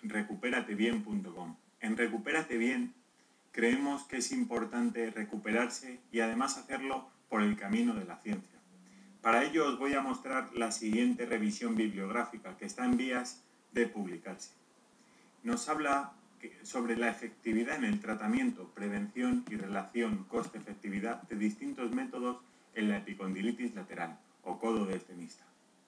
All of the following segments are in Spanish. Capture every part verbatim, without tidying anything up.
recupérate bien punto com. En Recupérate Bien creemos que es importante recuperarse y además hacerlo por el camino de la ciencia. Para ello os voy a mostrar la siguiente revisión bibliográfica que está en vías de publicarse. Nos habla sobre la efectividad en el tratamiento, prevención y relación coste-efectividad de distintos métodos en la epicondilitis lateral o codo del tenista.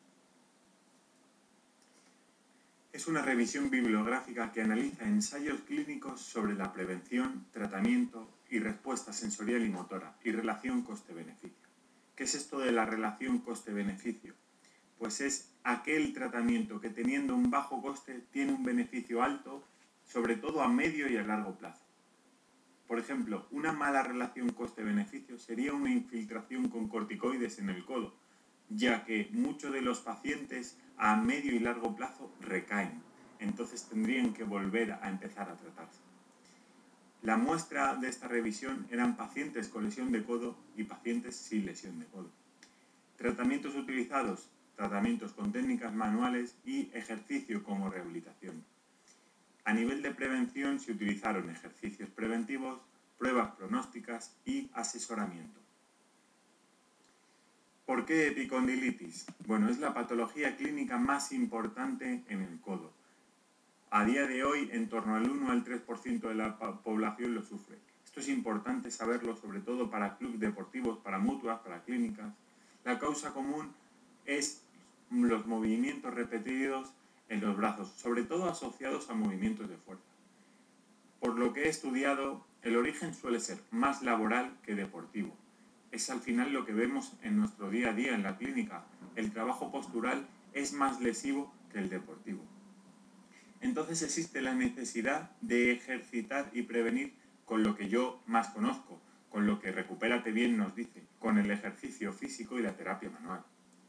Es una revisión bibliográfica que analiza ensayos clínicos sobre la prevención, tratamiento y respuesta sensorial y motora y relación coste-beneficio. ¿Qué es esto de la relación coste-beneficio? Pues es aquel tratamiento que teniendo un bajo coste tiene un beneficio alto, sobre todo a medio y a largo plazo. Por ejemplo, una mala relación coste-beneficio sería una infiltración con corticoides en el codo, ya que muchos de los pacientes a medio y largo plazo recaen, entonces tendrían que volver a empezar a tratarse. La muestra de esta revisión eran pacientes con lesión de codo y pacientes sin lesión de codo. Tratamientos utilizados, tratamientos con técnicas manuales y ejercicio como rehabilitación. A nivel de prevención se utilizaron ejercicios preventivos, pruebas pronósticas y asesoramiento. ¿Por qué epicondilitis? Bueno, es la patología clínica más importante en el codo. A día de hoy, en torno al uno al tres por ciento de la población lo sufre. Esto es importante saberlo, sobre todo para clubes deportivos, para mutuas, para clínicas. La causa común es los movimientos repetidos en los brazos, sobre todo asociados a movimientos de fuerza. Por lo que he estudiado, el origen suele ser más laboral que deportivo. Es al final lo que vemos en nuestro día a día en la clínica. El trabajo postural es más lesivo que el deportivo. Entonces existe la necesidad de ejercitar y prevenir con lo que yo más conozco, con lo que Recupérate Bien nos dice, con el ejercicio físico y la terapia manual.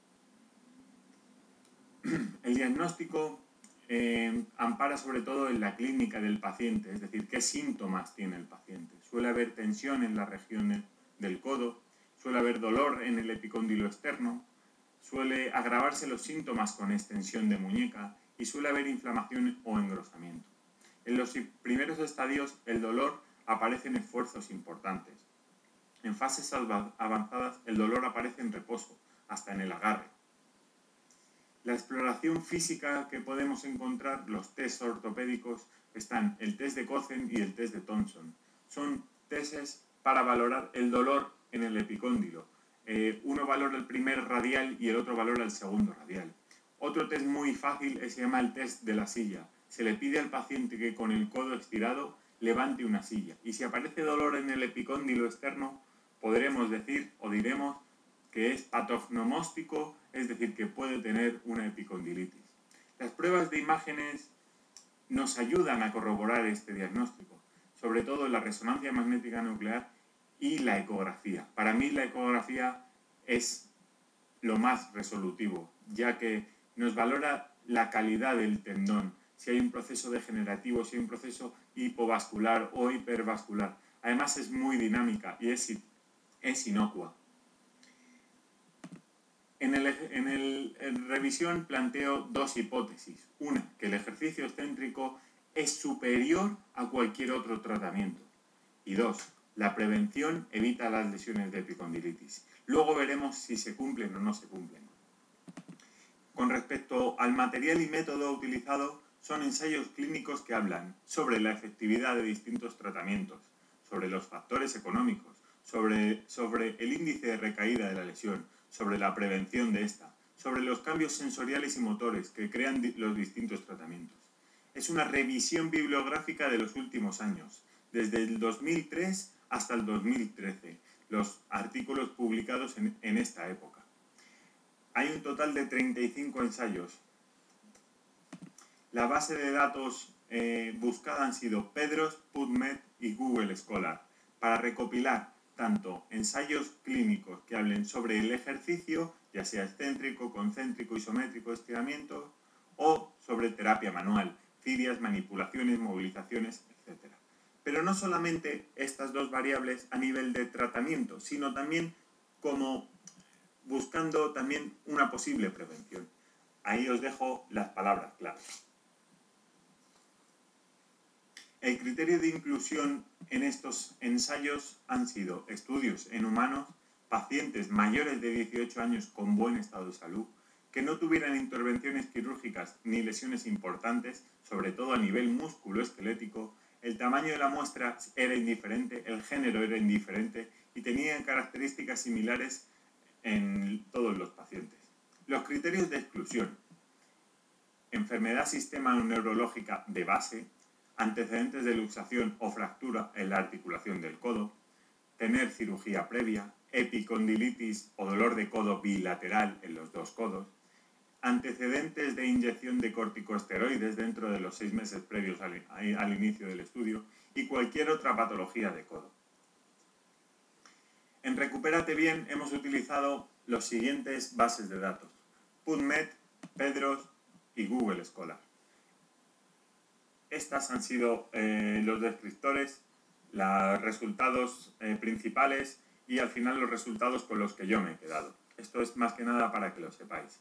El diagnóstico eh, ampara sobre todo en la clínica del paciente, es decir, qué síntomas tiene el paciente. Suele haber tensión en la región del codo, suele haber dolor en el epicóndilo externo, suele agravarse los síntomas con extensión de muñeca y suele haber inflamación o engrosamiento. En los primeros estadios el dolor aparece en esfuerzos importantes. En fases avanzadas el dolor aparece en reposo, hasta en el agarre. La exploración física que podemos encontrar, los test ortopédicos, están el test de Cozen y el test de Thompson. Son testes para valorar el dolor en el epicóndilo. Eh, uno valora el primer radial y el otro valora el segundo radial. Otro test muy fácil se llama el test de la silla. Se le pide al paciente que con el codo estirado levante una silla. Y si aparece dolor en el epicóndilo externo, podremos decir o diremos que es patognomóstico, es decir, que puede tener una epicondilitis. Las pruebas de imágenes nos ayudan a corroborar este diagnóstico, sobre todo la resonancia magnética nuclear y la ecografía. Para mí la ecografía es lo más resolutivo, ya que nos valora la calidad del tendón, si hay un proceso degenerativo, si hay un proceso hipovascular o hipervascular. Además es muy dinámica y es, es inocua. En el, en el en revisión planteo dos hipótesis. Una, que el ejercicio excéntrico es superior a cualquier otro tratamiento. Y dos, la prevención evita las lesiones de epicondilitis. Luego veremos si se cumplen o no se cumplen. Con respecto al material y método utilizado, son ensayos clínicos que hablan sobre la efectividad de distintos tratamientos, sobre los factores económicos, sobre, sobre el índice de recaída de la lesión, sobre la prevención de esta, sobre los cambios sensoriales y motores que crean los distintos tratamientos. Es una revisión bibliográfica de los últimos años, desde el dos mil tres hasta el dos mil trece, los artículos publicados en, en esta época. Hay un total de treinta y cinco ensayos. La base de datos eh, buscada han sido PEDROS, PubMed y Google Scholar, para recopilar tanto ensayos clínicos que hablen sobre el ejercicio, ya sea excéntrico, concéntrico, isométrico, estiramiento, o sobre terapia manual, filias, manipulaciones, movilizaciones, etcétera. Pero no solamente estas dos variables a nivel de tratamiento, sino también como buscando también una posible prevención. Ahí os dejo las palabras clave. El criterio de inclusión en estos ensayos han sido estudios en humanos, pacientes mayores de dieciocho años con buen estado de salud, que no tuvieran intervenciones quirúrgicas ni lesiones importantes, sobre todo a nivel músculo-esquelético. El tamaño de la muestra era indiferente, el género era indiferente y tenían características similares en todos los pacientes. Los criterios de exclusión: enfermedad sistema neurológica de base, antecedentes de luxación o fractura en la articulación del codo, tener cirugía previa, epicondilitis o dolor de codo bilateral en los dos codos, antecedentes de inyección de corticosteroides dentro de los seis meses previos al, al inicio del estudio y cualquier otra patología de codo. En Recupérate Bien hemos utilizado los siguientes bases de datos: PubMed, Pedros y Google Scholar. Estas han sido eh, los descriptores, los resultados eh, principales y al final los resultados con los que yo me he quedado. Esto es más que nada para que lo sepáis.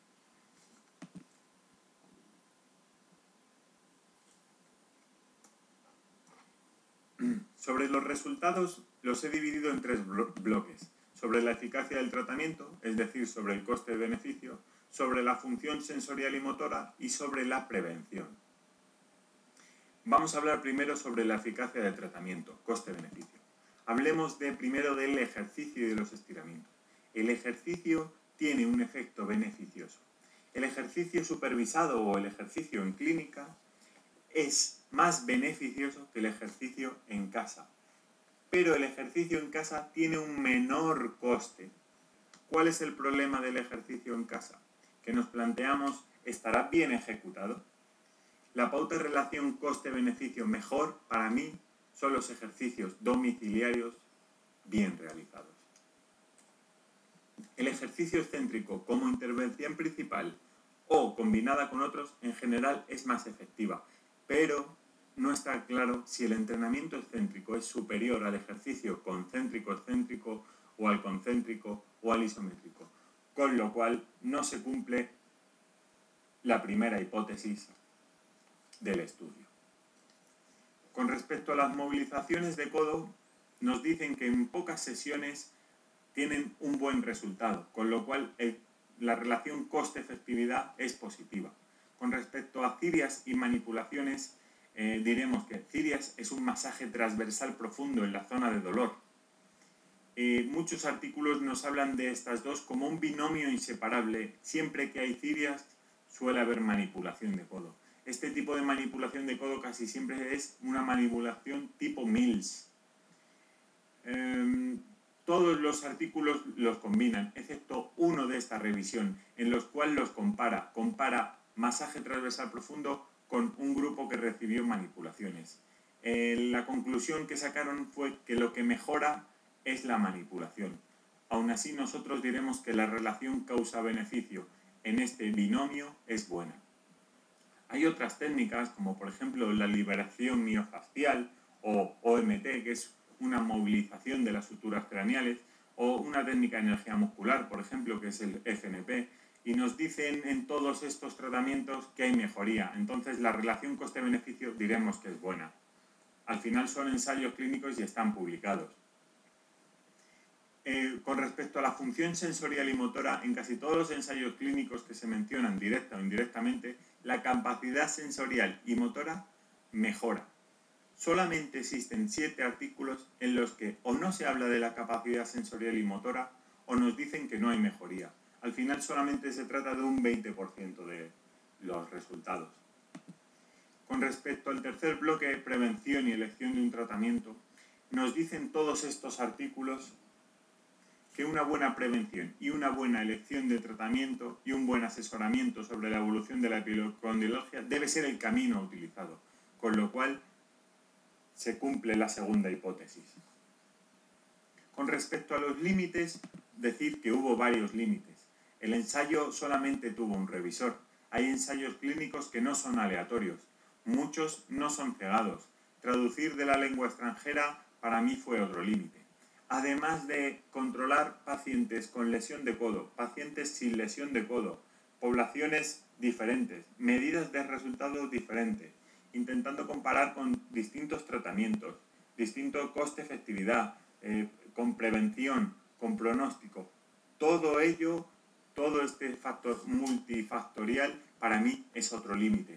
Sobre los resultados los he dividido en tres blo- bloques. Sobre la eficacia del tratamiento, es decir, sobre el coste-beneficio, sobre la función sensorial y motora y sobre la prevención. Vamos a hablar primero sobre la eficacia del tratamiento, coste-beneficio. Hablemos de, primero del ejercicio y de los estiramientos. El ejercicio tiene un efecto beneficioso. El ejercicio supervisado o el ejercicio en clínica es más beneficioso que el ejercicio en casa. Pero el ejercicio en casa tiene un menor coste. ¿Cuál es el problema del ejercicio en casa? Que nos planteamos, ¿estará bien ejecutado? La pauta de relación coste-beneficio mejor para mí son los ejercicios domiciliarios bien realizados. El ejercicio excéntrico como intervención principal o combinada con otros en general es más efectiva, pero no está claro si el entrenamiento excéntrico es superior al ejercicio concéntrico-excéntrico o al concéntrico o al isométrico, con lo cual no se cumple la primera hipótesis del estudio. Con respecto a las movilizaciones de codo, nos dicen que en pocas sesiones tienen un buen resultado, con lo cual el, la relación coste-efectividad es positiva. Con respecto a cirias y manipulaciones, eh, diremos que cirias es un masaje transversal profundo en la zona de dolor. Eh, muchos artículos nos hablan de estas dos como un binomio inseparable. Siempre que hay cirias suele haber manipulación de codo. Este tipo de manipulación de codo casi siempre es una manipulación tipo Mills. Eh, todos los artículos los combinan, excepto uno de esta revisión, en los cuales los compara. Compara masaje transversal profundo con un grupo que recibió manipulaciones. Eh, la conclusión que sacaron fue que lo que mejora es la manipulación. Aún así, nosotros diremos que la relación causa-beneficio en este binomio es buena. Hay otras técnicas, como por ejemplo la liberación miofascial o O M T, que es una movilización de las suturas craneales, o una técnica de energía muscular, por ejemplo, que es el F N P, y nos dicen en todos estos tratamientos que hay mejoría. Entonces, la relación coste-beneficio diremos que es buena. Al final son ensayos clínicos y están publicados. Eh, con respecto a la función sensorial y motora, en casi todos los ensayos clínicos que se mencionan directa o indirectamente, la capacidad sensorial y motora mejora. Solamente existen siete artículos en los que o no se habla de la capacidad sensorial y motora o nos dicen que no hay mejoría. Al final solamente se trata de un veinte por ciento de los resultados. Con respecto al tercer bloque, prevención y elección de un tratamiento, nos dicen todos estos artículos que una buena prevención y una buena elección de tratamiento y un buen asesoramiento sobre la evolución de la epicondiología debe ser el camino utilizado, con lo cual se cumple la segunda hipótesis. Con respecto a los límites, decir que hubo varios límites. El ensayo solamente tuvo un revisor. Hay ensayos clínicos que no son aleatorios. Muchos no son cegados. Traducir de la lengua extranjera para mí fue otro límite. Además de controlar pacientes con lesión de codo, pacientes sin lesión de codo, poblaciones diferentes, medidas de resultados diferentes intentando comparar con distintos tratamientos, distinto coste-efectividad, eh, con prevención, con pronóstico. Todo ello, todo este factor multifactorial, para mí es otro límite.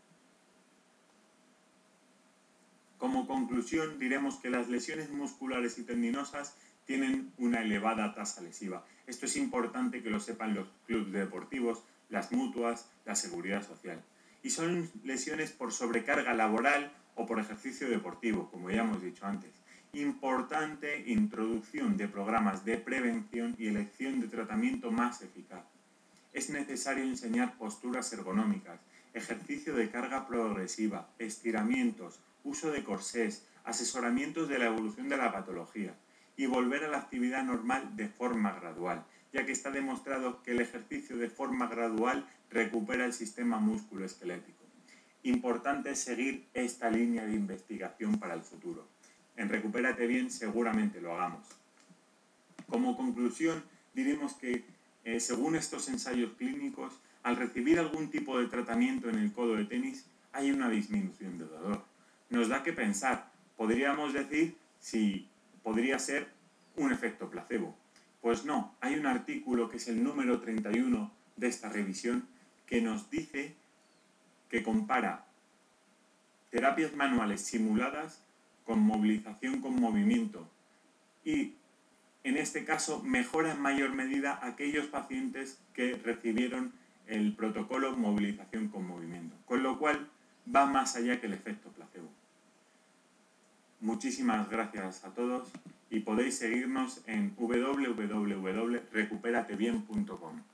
Como conclusión, diremos que las lesiones musculares y tendinosas tienen una elevada tasa lesiva. Esto es importante que lo sepan los clubes deportivos, las mutuas, la seguridad social. Y son lesiones por sobrecarga laboral o por ejercicio deportivo, como ya hemos dicho antes. Importante introducción de programas de prevención y elección de tratamiento más eficaz. Es necesario enseñar posturas ergonómicas, ejercicio de carga progresiva, estiramientos, uso de corsés, asesoramientos de la evolución de la patología y volver a la actividad normal de forma gradual, ya que está demostrado que el ejercicio de forma gradual recupera el sistema musculoesquelético. Importante seguir esta línea de investigación para el futuro. En Recupérate Bien seguramente lo hagamos. Como conclusión, diremos que eh, según estos ensayos clínicos, al recibir algún tipo de tratamiento en el codo de tenis, hay una disminución de dolor. Nos da que pensar. Podríamos decir si podría ser un efecto placebo. Pues no, hay un artículo que es el número treinta y uno de esta revisión que nos dice que compara terapias manuales simuladas con movilización con movimiento y en este caso mejora en mayor medida aquellos pacientes que recibieron el protocolo movilización con movimiento, con lo cual va más allá que el efecto placebo. Muchísimas gracias a todos y podéis seguirnos en w w w punto recuperatebien punto com.